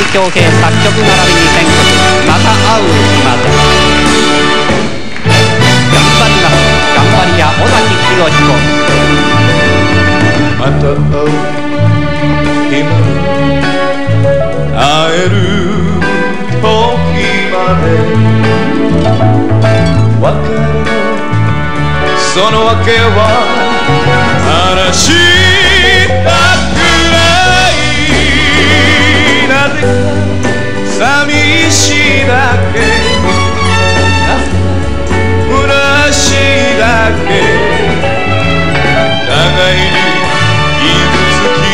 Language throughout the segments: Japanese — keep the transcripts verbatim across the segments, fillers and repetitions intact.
恭平作曲並びに選曲、また会う日まで。頑張ります、頑張りや尾崎清彦。 また会う日まで、会える時まで。別れのその訳は話したくない。なぜか寂しいだけ、なぜか虚しいだけ、互いに傷つき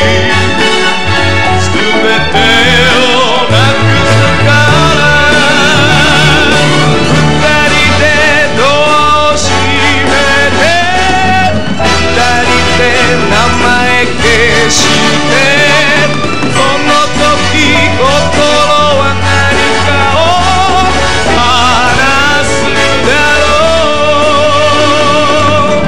全てをなくすから二人でドアを閉めて、二人で名前消して、その時心は何かを話すだろう。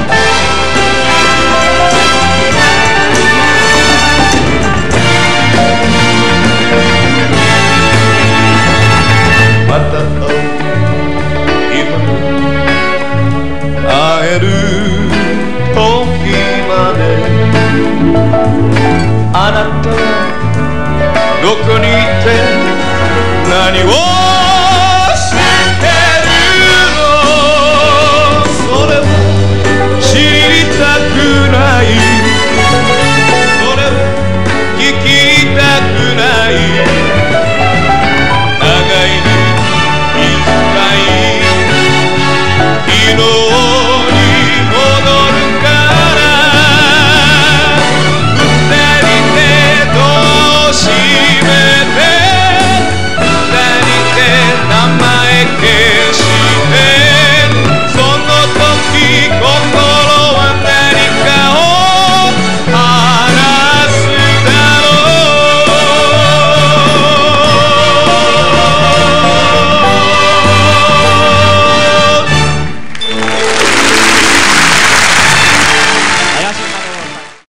また会う今会える時まで、あなたはどこにいて何を